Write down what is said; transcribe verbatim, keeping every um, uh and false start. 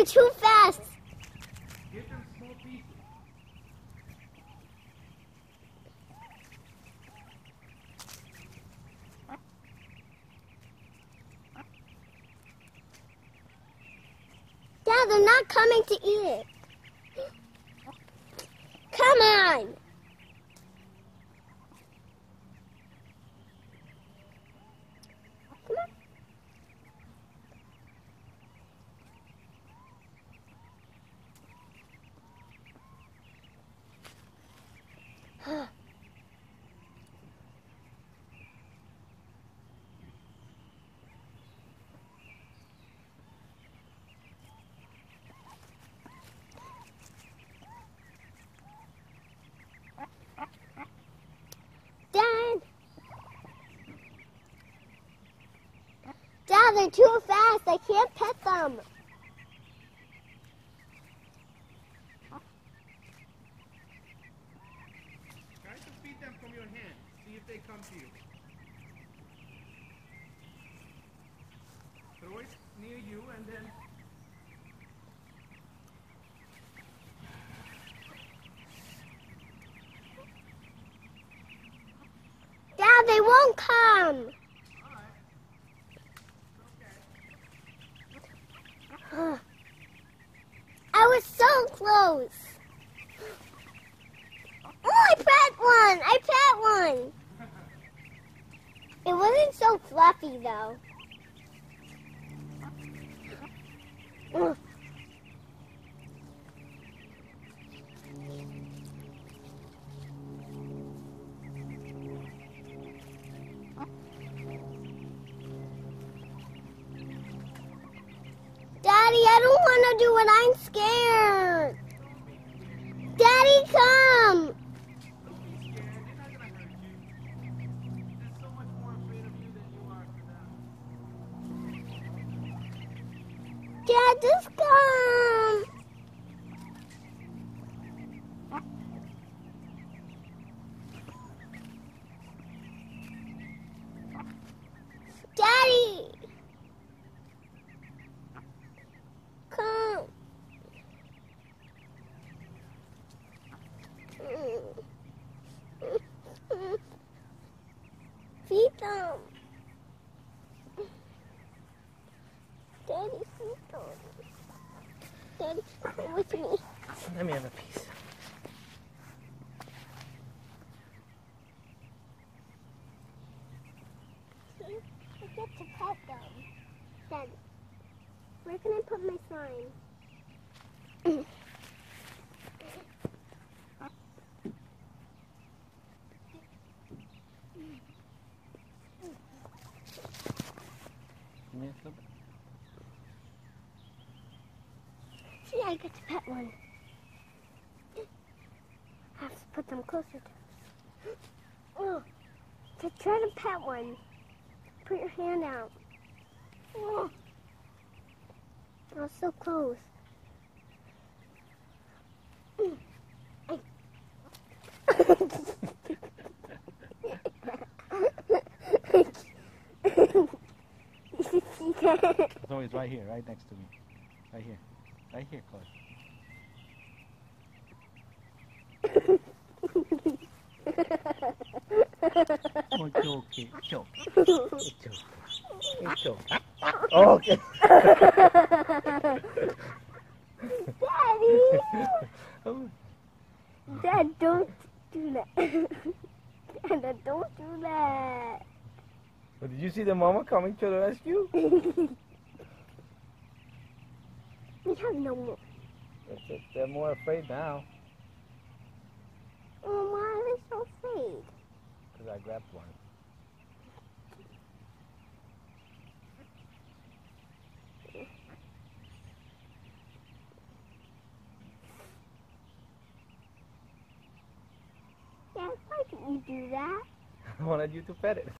they're too fast. Give them small pieces. Dad, they're not coming to eat it. Come on. Come on. Dad! Dad, they're too fast. I can't pet them. Try to feed them from your hand. See if they come to you. Throw it near you and then... Dad, they won't come. I was so close. Oh, I pet one. I pet one. It wasn't so fluffy, though. Ugh. Daddy, I don't want to do it. I'm scared. Daddy, come. Don't be scared. They're not gonna hurt you. They're so much more afraid of you than you are for them. Dad, just come. Daddy. Come. Feed them. Daddy, feed them. Daddy, come with me. Let me have a piece. I get to pet them. Daddy, where can I put my sign? Give me a clip. See, I get to pet one. I have to put them closer to us. Oh, to try to pet one, put your hand out. Oh, I was so close. I... It's always right here, right next to me. Right here. Right here, Chloe. Oh, it's okay. It's okay. It's okay. It's okay. Oh, okay. Daddy! Dad, don't do that. Dad, don't do that. Well, did you see the mama coming to the rescue? We have no more. They're more afraid now. Oh, why are they so afraid? Because I grabbed one. Dad, why didn't you do that? I wanted you to pet it.